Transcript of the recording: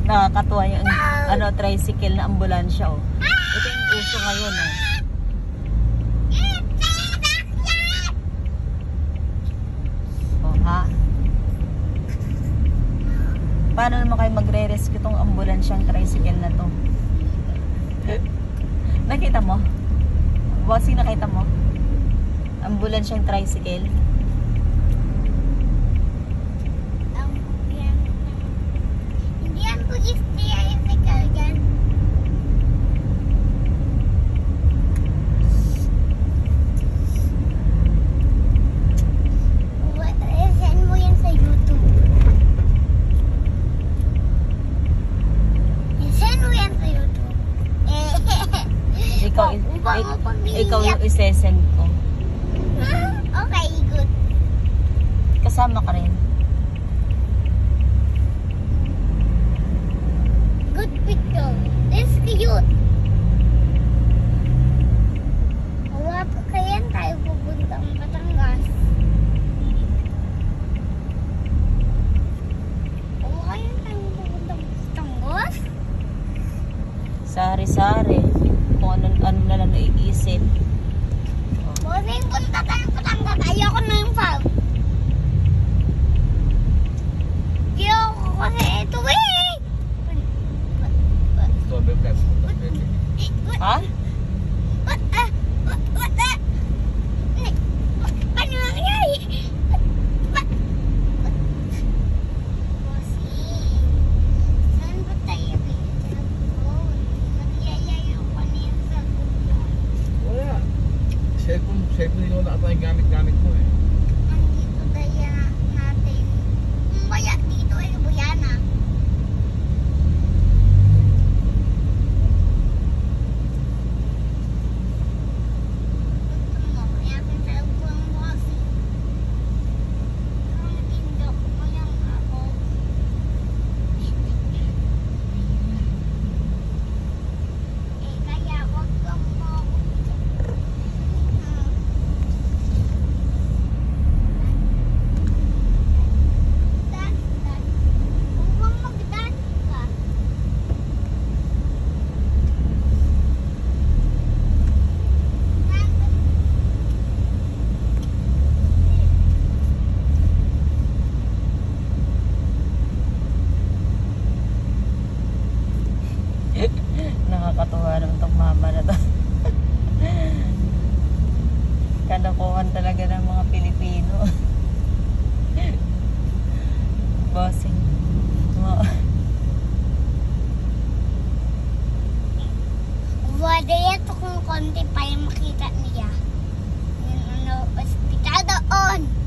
Nakakatuwa yung tricycle na ambulansya, oh. Ito yung uso ngayon, oh. Oh, ha? Paano naman kayo magre-rescue tong ambulansyang tricycle na to? Nakita mo? Bossing, nakita mo? Ambulansyang tricycle. Hindi yan police tricycle dyan. Send mo yan sa YouTube. Send mo yan sa YouTube. Ikaw yung isesend ko. Okay, good. Kasama ka rin. Good picture. This cute. Wala pa kaya tayo pupuntang Batangas. Wala kaya tayo pupuntang Batangas? Sari-sari. Kung ano na lang naiisip. Bossing, punta tayo Batangas. Ayoko na yung fab. Ayoko kasi ito eh. Ha? Ano nangyari? Saan ba tayo cellphone? Nagyayayaw pa niya sa cellphone. Wala. Cellphone yung wala tayong gamit-gamit mo eh. Andito kaya natin. Kaya dito ay Buyana. Nakakatuwa naman itong mama na to. Kanakuhan talaga ng mga Pilipino. Bossing. Wala ito kung konti pa yung makita niya. Yung ospital doon.